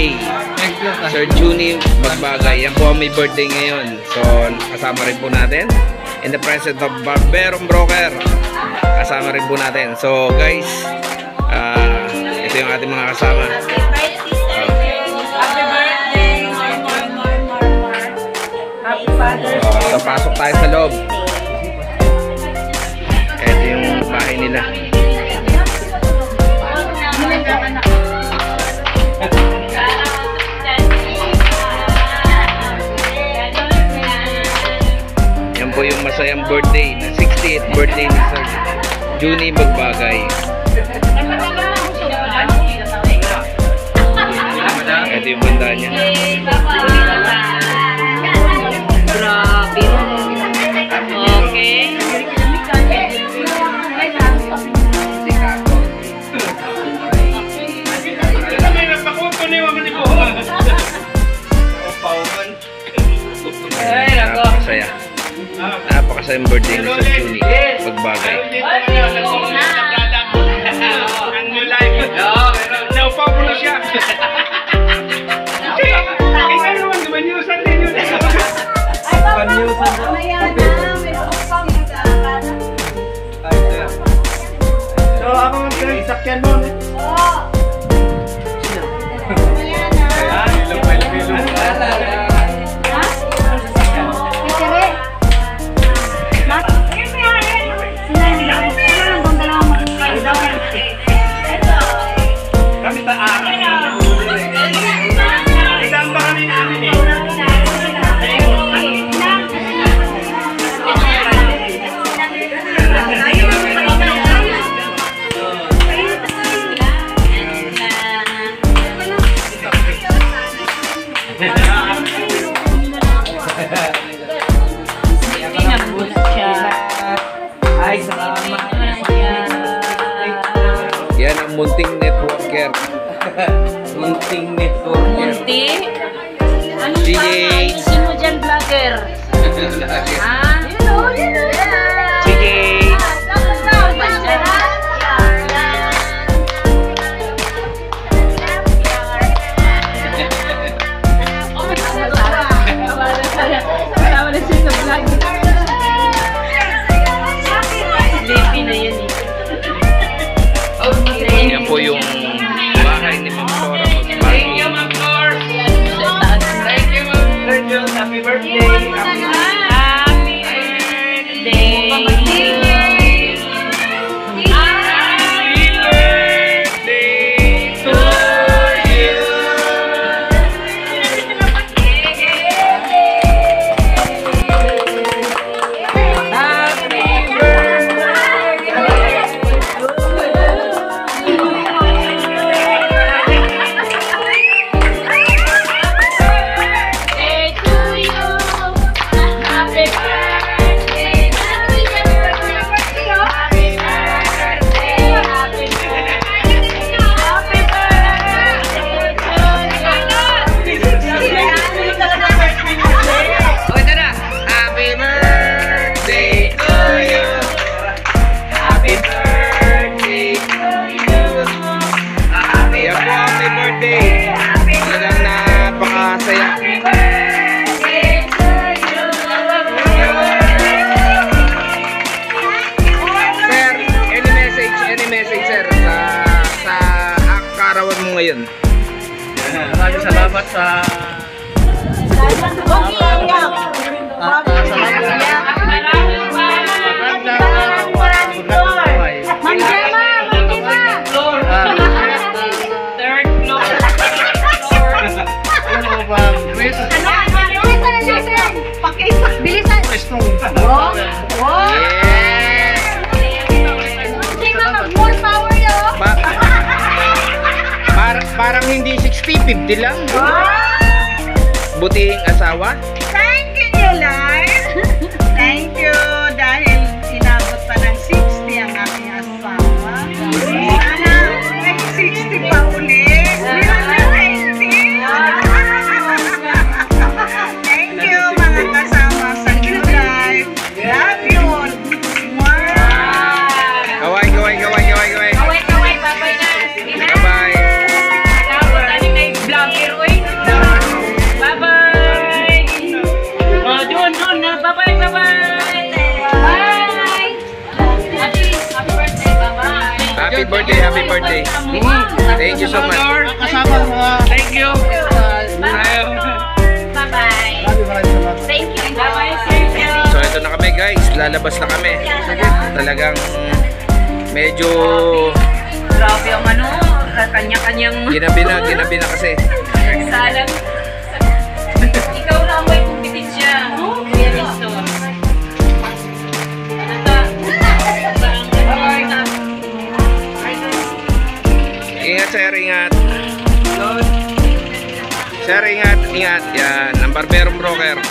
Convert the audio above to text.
birthday, Sir Junie Magbagay. Yan po ang may birthday ngayon. So, kasama rin po natin. In the presence of Barberong Broker, kasama rin po natin. So, guys, ito yung ating mga kasama. So, pasok tayo sa loob. Ito yung bahay nila. Yan po yung masayang birthday, na 60th birthday ni Sir Junie Magbagay. Ito yung banda niya. Grabe. Okay. Napakasaya. Napakasayang birthday ni Sir Junie Magbagay. Naupaw mo na siya. So, ako mag-isakyan mo. Yan ang munting networker. Munting networker. Munting? Anong DJ. ayusin mo dyan, vlogger? Ah? Sige. Yan po yung bahay ni Ma'am Flora Magbagay. Thank you, Ma'am Flora. Thank you, Ma'am Flora. Happy birthday. Happy birthday. Ngayon. Maraming salamat sa parang hindi 60-50 lang. Butihing asawa. Thank you, life. Thank you dahil inabot pa ng 60 ang aking asawa. Sana may 60 pa uli. Thank you mga kasama sa Good Life. Love you all. Gaway. Kaway, bye-bye na. Bye-bye. Dapat, aning na yung vlogger Happy birthday, happy birthday. Thank you so much. Kasama mga... Thank you. Bye-bye. Thank you. So ito na kami guys, lalabas na kami. Talagang medyo Grabe ang ano, kanya-kanyang... ginabi na kasi. Salang. Ikaw lang may kompetensya. Kuya Nestor. Ingat sir, ingat. Sir, ingat, ingat. Yan, ang barberong broker.